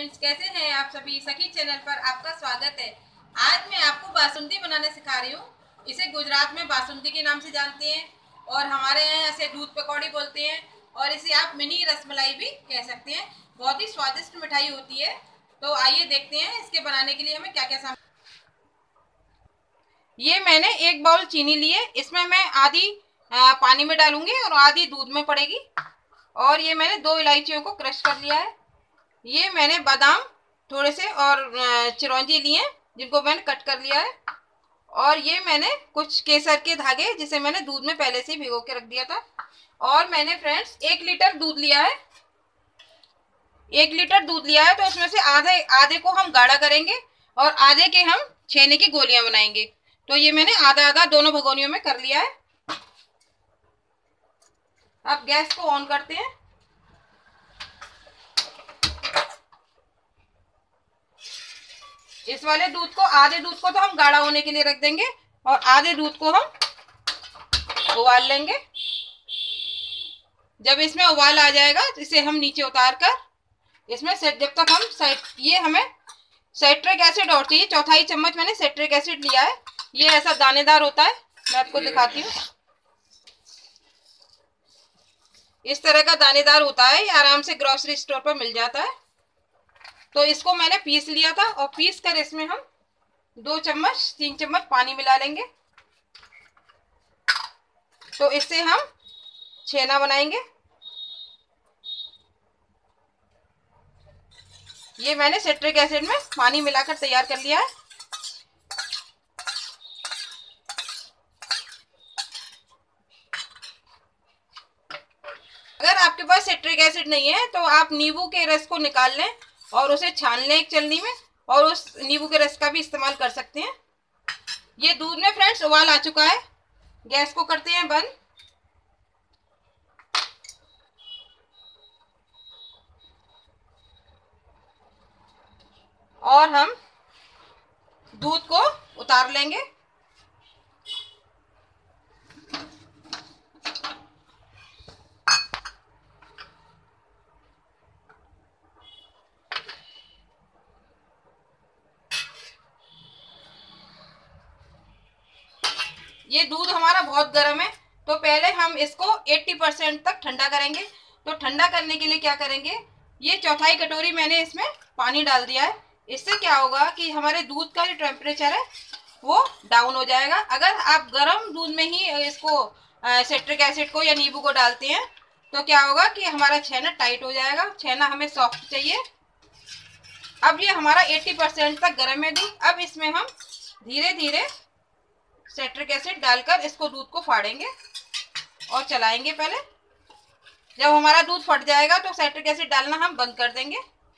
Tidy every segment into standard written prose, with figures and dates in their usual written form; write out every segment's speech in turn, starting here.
Friends, कैसे हैं आप सभी। सखी चैनल पर आपका स्वागत है। आज मैं आपको बासुंदी बनाने सिखा रही हूँ। इसे गुजरात में बासुंदी के नाम से जानते हैं और हमारे यहाँ इसे दूध पकौड़ी बोलते हैं और इसे आप मिनी रसमलाई भी कह सकते हैं। बहुत ही स्वादिष्ट मिठाई होती है। तो आइए देखते हैं इसके बनाने के लिए हमें क्या क्या सामान। ये मैंने 1 बाउल चीनी ली है। इसमें मैं आधी पानी में डालूंगी और आधी दूध में पड़ेगी। और ये मैंने 2 इलायचियों को क्रश कर लिया है। ये मैंने बादाम थोड़े से और चिरौंजी लिए जिनको मैंने कट कर लिया है। और ये मैंने कुछ केसर के धागे जिसे मैंने दूध में पहले से भिगो के रख दिया था। और मैंने फ्रेंड्स 1 लीटर दूध लिया है। 1 लीटर दूध लिया है तो उसमें से आधे को हम गाढ़ा करेंगे और आधे के हम छेने की गोलियां बनाएंगे। तो ये मैंने आधा आधा दोनों भगोनियों में कर लिया है। अब गैस को ऑन करते हैं। इस वाले दूध को, आधे दूध को तो हम गाढ़ा होने के लिए रख देंगे और आधे दूध को हम उबाल लेंगे। जब इसमें उबाल आ जाएगा तो इसे हम नीचे उतार कर इसमें से जब तक हम ये हमें साइट्रिक एसिड और चाहिए 1/4 चम्मच मैंने साइट्रिक एसिड लिया है। ये ऐसा दानेदार होता है, मैं आपको दिखाती हूँ। इस तरह का दानेदार होता है, ये आराम से ग्रोसरी स्टोर पर मिल जाता है। तो इसको मैंने पीस लिया था और पीस कर इसमें हम 2 चम्मच 3 चम्मच पानी मिला लेंगे। तो इससे हम छेना बनाएंगे। ये मैंने सिट्रिक एसिड में पानी मिलाकर तैयार कर लिया है। अगर आपके पास सिट्रिक एसिड नहीं है तो आप नींबू के रस को निकाल लें और उसे छान लें एक छलनी में और उस नींबू के रस का भी इस्तेमाल कर सकते हैं। ये दूध में फ्रेंड्स उबाल आ चुका है। गैस को करते हैं बंद। और हम दूध को उतार लेंगे। ये दूध हमारा बहुत गर्म है तो पहले हम इसको 80% तक ठंडा करेंगे। तो ठंडा करने के लिए क्या करेंगे, ये 1/4 कटोरी मैंने इसमें पानी डाल दिया है। इससे क्या होगा कि हमारे दूध का जो टेम्परेचर है वो डाउन हो जाएगा। अगर आप गर्म दूध में ही इसको सिट्रिक एसिड को या नींबू को डालते हैं तो क्या होगा कि हमारा छेना टाइट हो जाएगा। छेना हमें सॉफ्ट चाहिए। अब ये हमारा 80% तक गर्म है दूध। अब इसमें हम धीरे धीरे सिट्रिक एसिड डालकर इसको दूध को फाड़ेंगे और चलाएंगे। पहले जब हमारा दूध फट जाएगा तो सिट्रिक एसिड डालना हम बंद कर देंगे।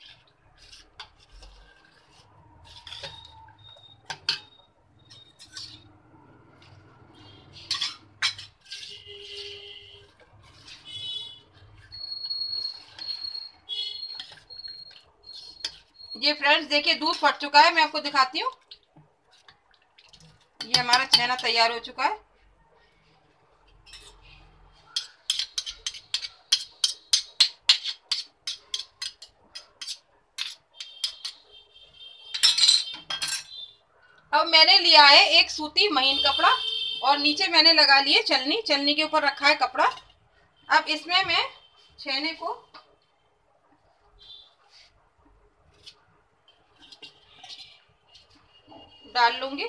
ये फ्रेंड्स देखिए दूध फट चुका है। मैं आपको दिखाती हूँ। ये हमारा छेना तैयार हो चुका है। अब मैंने लिया है एक सूती महीन कपड़ा और नीचे मैंने लगा लिए छलनी। छलनी के ऊपर रखा है कपड़ा। अब इसमें मैं छेने को डाल लूंगी।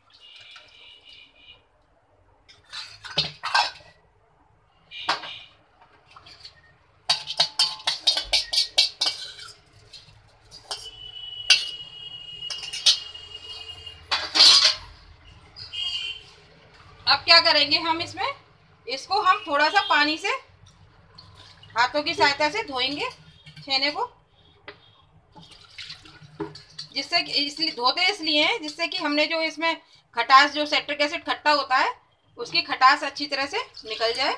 अब क्या करेंगे, हम इसको हम थोड़ा सा पानी से हाथों की सहायता से धोएंगे छेने को। जिससे इसलिए धोते इसलिए हैं जिससे कि हमने जो इसमें खटास, जो सिट्रिक एसिड खट्टा होता है, उसकी खटास अच्छी तरह से निकल जाए।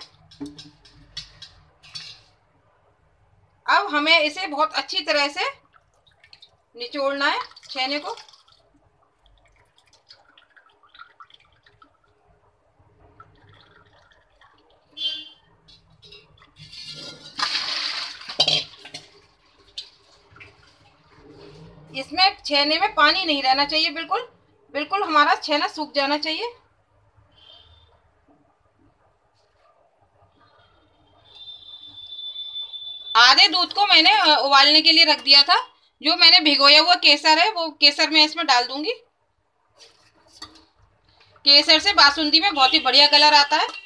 अब हमें इसे बहुत अच्छी तरह से निचोड़ना है छेने को। इसमें छेने में पानी नहीं रहना चाहिए, बिल्कुल बिल्कुल हमारा छेना सूख जाना चाहिए। आधे दूध को मैंने उबालने के लिए रख दिया था। जो मैंने भिगोया हुआ केसर है वो केसर मैं इसमें डाल दूंगी। केसर से बासुंदी में बहुत ही बढ़िया कलर आता है।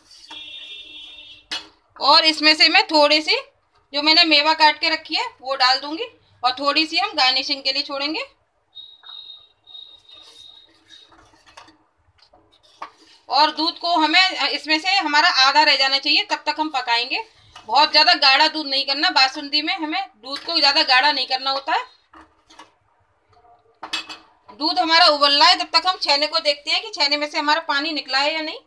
और इसमें से मैं थोड़ी सी जो मैंने मेवा काट के रखी है वो डाल दूंगी और थोड़ी सी हम गार्निशिंग के लिए छोड़ेंगे। और दूध को हमें इसमें से हमारा आधा रह जाना चाहिए, तब तक हम पकाएंगे। बहुत ज्यादा गाढ़ा दूध नहीं करना, बासुंदी में हमें दूध को ज्यादा गाढ़ा नहीं करना होता है। दूध हमारा उबल रहा है, तब तक हम छेने को देखते हैं कि छेने में से हमारा पानी निकला है या नहीं।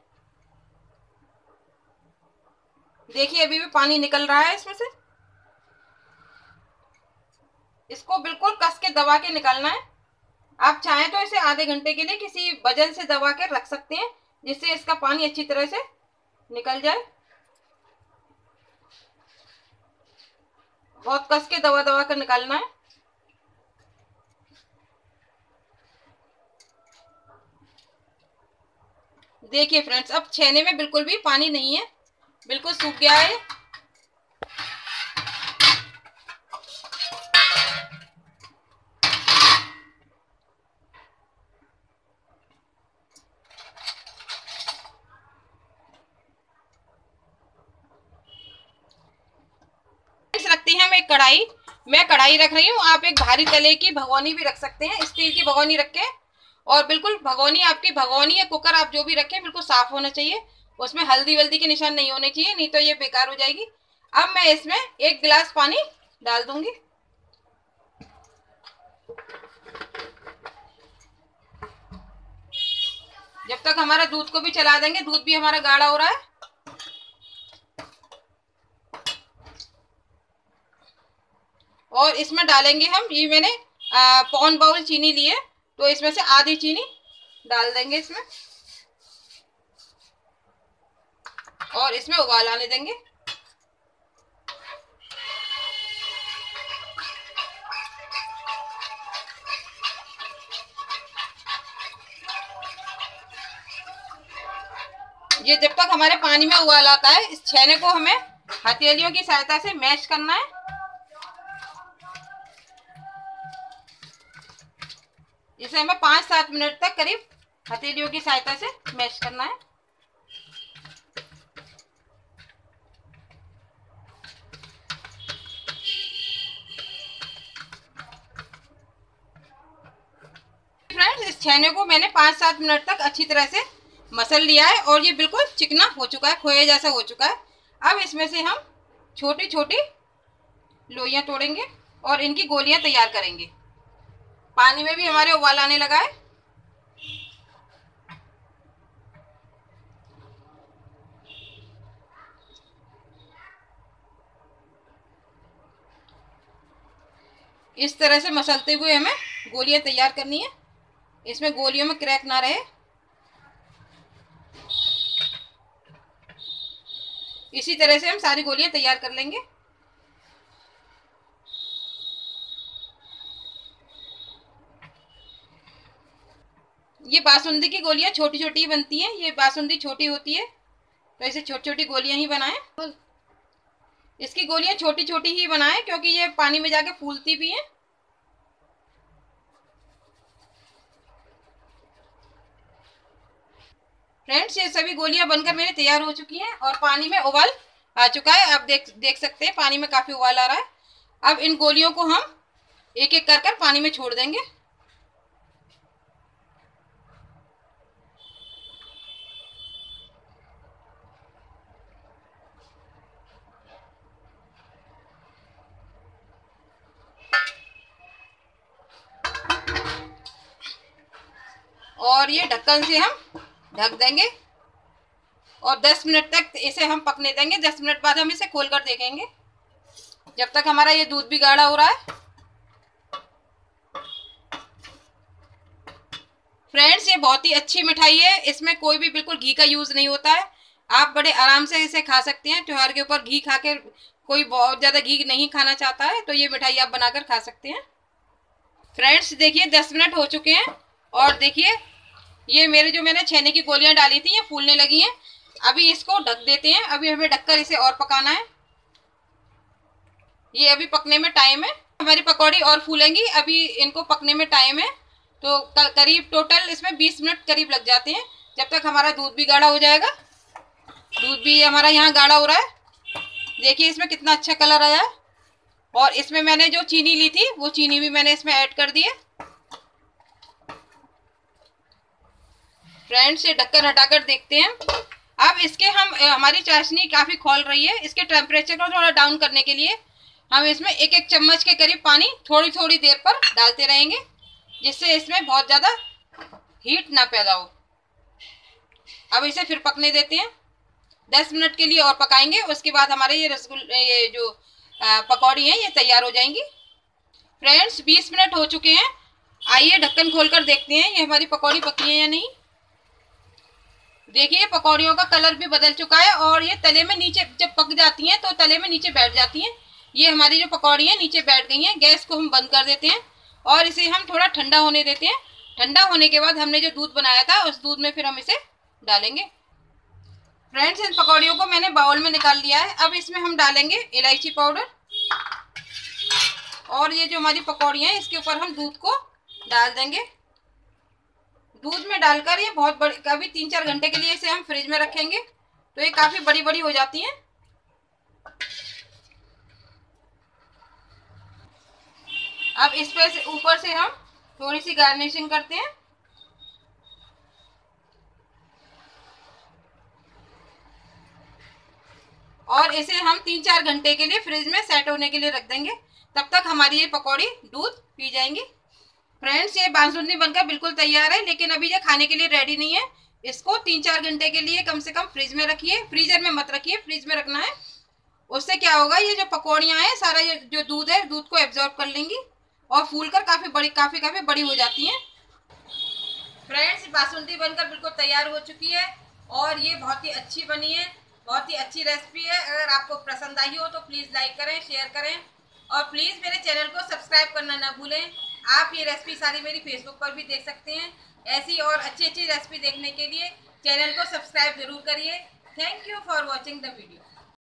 देखिए अभी भी पानी निकल रहा है इसमें से। इसको बिल्कुल कस के दबा के निकालना है। आप चाहें तो इसे आधे घंटे के लिए किसी वजन से दबा के रख सकते हैं, जिससे इसका पानी अच्छी तरह से निकल जाए। बहुत कस के दबा दबा कर निकालना है। देखिए फ्रेंड्स, अब छेने में बिल्कुल भी पानी नहीं है, बिल्कुल सूख गया है। रखते हैं हम एक कढ़ाई। मैं कढ़ाई रख रही हूँ, आप एक भारी तले की भगोनी भी रख सकते हैं। स्टील की भगोनी रखें और बिल्कुल भगोनी, आपकी भगोनी या कुकर आप जो भी रखें बिल्कुल साफ होना चाहिए। उसमें हल्दी वल्दी के निशान नहीं होने चाहिए, नहीं तो ये बेकार हो जाएगी। अब मैं इसमें 1 गिलास पानी डाल दूंगी। जब तक हमारा दूध को भी चला देंगे, दूध भी हमारा गाढ़ा हो रहा है। और इसमें डालेंगे हम, ये मैंने पौन बाउल चीनी ली है, तो इसमें से आधी चीनी डाल देंगे इसमें और इसमें उबाल आने देंगे। ये जब तक हमारे पानी में उबाल आता है, इस छेने को हमें हथेलियों की सहायता से मैश करना है। इसे हमें 5-7 मिनट तक करीब हथेलियों की सहायता से मैश करना है। फ्रेंड्स, इस छेने को मैंने 5-7 मिनट तक अच्छी तरह से मसल लिया है और ये बिल्कुल चिकना हो चुका है, खोए जैसा हो चुका है। अब इसमें से हम छोटी छोटी लोइयां तोड़ेंगे और इनकी गोलियां तैयार करेंगे। पानी में भी हमारे उबाल आने लगा है। इस तरह से मसलते हुए हमें गोलियां तैयार करनी है। इसमें गोलियों में क्रैक ना रहे, इसी तरह से हम सारी गोलियां तैयार कर लेंगे। ये बासुंदी की गोलियां छोटी छोटी बनती हैं, ये बासुंदी छोटी होती है तो इसे छोटी छोटी गोलियां ही बनाएं। इसकी गोलियां छोटी छोटी ही बनाएं क्योंकि ये पानी में जाके फूलती भी हैं। फ्रेंड्स, ये सभी गोलियां बनकर मेरी तैयार हो चुकी हैं और पानी में उबाल आ चुका है। आप देख सकते हैं पानी में काफी उबाल आ रहा है। अब इन गोलियों को हम एक एक कर पानी में छोड़ देंगे। और ये ढक्कन से हम ढक देंगे और 10 मिनट तक इसे हम पकने देंगे। 10 मिनट बाद हम इसे खोलकर देखेंगे, जब तक हमारा ये दूध भी गाढ़ा हो रहा है। फ्रेंड्स, ये बहुत ही अच्छी मिठाई है, इसमें कोई भी बिल्कुल घी का यूज नहीं होता है। आप बड़े आराम से इसे खा सकते हैं। त्योहार के ऊपर घी खा के कोई बहुत ज्यादा घी नहीं खाना चाहता है तो ये मिठाई आप बनाकर खा सकते हैं। फ्रेंड्स देखिए 10 मिनट हो चुके हैं और देखिए ये मेरे जो मैंने छेने की गोलियां डाली थी ये फूलने लगी हैं। अभी इसको ढक देते हैं, अभी हमें ढककर इसे और पकाना है। ये अभी पकने में टाइम है, हमारी पकौड़ी और फूलेंगी, अभी इनको पकने में टाइम है। तो करीब टोटल इसमें 20 मिनट करीब लग जाते हैं, जब तक हमारा दूध भी गाढ़ा हो जाएगा। दूध भी हमारा यहाँ गाढ़ा हो रहा है, देखिए इसमें कितना अच्छा कलर आया है। और इसमें मैंने जो चीनी ली थी वो चीनी भी मैंने इसमें ऐड कर दी है। फ्रेंड्स ये ढक्कन हटाकर देखते हैं। अब इसके हमारी चाशनी काफी खौल रही है, इसके टेम्परेचर को थोड़ा डाउन करने के लिए हम इसमें एक एक चम्मच के करीब पानी थोड़ी थोड़ी देर पर डालते रहेंगे, जिससे इसमें बहुत ज्यादा हीट ना पैदा हो। अब इसे फिर पकने देते हैं, 10 मिनट के लिए और पकाएंगे। उसके बाद हमारे ये जो पकौड़ी है ये तैयार हो जाएंगी। फ्रेंड्स 20 मिनट हो चुके हैं, आइए ढक्कन खोलकर देखते हैं ये हमारी पकौड़ी पकी है या नहीं। देखिए पकौड़ियों का कलर भी बदल चुका है और ये तले में नीचे जब पक जाती हैं तो तले में नीचे बैठ जाती हैं। ये हमारी जो पकौड़ी है नीचे बैठ गई हैं। गैस को हम बंद कर देते हैं और इसे हम थोड़ा ठंडा होने देते हैं। ठंडा होने के बाद हमने जो दूध बनाया था उस दूध में फिर हम इसे डालेंगे। फ्रेंड्स इन पकौड़ियों को मैंने बाउल में निकाल लिया है। अब इसमें हम डालेंगे इलायची पाउडर और ये जो हमारी पकौड़ी है इसके ऊपर हम दूध को डाल देंगे। दूध में डालकर ये बहुत बड़ी, कभी 3-4 घंटे के लिए इसे हम फ्रिज में रखेंगे तो ये काफी बड़ी बड़ी हो जाती हैं। अब इस पे से ऊपर से हम थोड़ी सी गार्निशिंग करते हैं। और इसे हम 3-4 घंटे के लिए फ्रिज में सेट होने के लिए रख देंगे, तब तक हमारी ये पकौड़ी दूध पी जाएंगी। फ्रेंड्स ये बांसुंदी बनकर बिल्कुल तैयार है, लेकिन अभी ये खाने के लिए रेडी नहीं है। इसको 3-4 घंटे के लिए कम से कम फ्रिज में रखिए, फ्रीजर में मत रखिए, फ्रिज में रखना है। उससे क्या होगा, ये जो पकौड़ियाँ हैं सारा ये जो दूध है दूध को एब्जॉर्ब कर लेंगी और फूलकर काफी बड़ी हो जाती हैं। फ्रेंड्स बासुंदी बनकर बिल्कुल तैयार हो चुकी है और ये बहुत ही अच्छी बनी है, बहुत ही अच्छी रेसिपी है। अगर आपको पसंद आई हो तो प्लीज़ लाइक करें, शेयर करें और प्लीज़ मेरे चैनल को सब्सक्राइब करना ना भूलें। आप ये रेसिपी सारी मेरी फेसबुक पर भी देख सकते हैं। ऐसी और अच्छी अच्छी रेसिपी देखने के लिए चैनल को सब्सक्राइब जरूर करिए। Thank you for watching the video.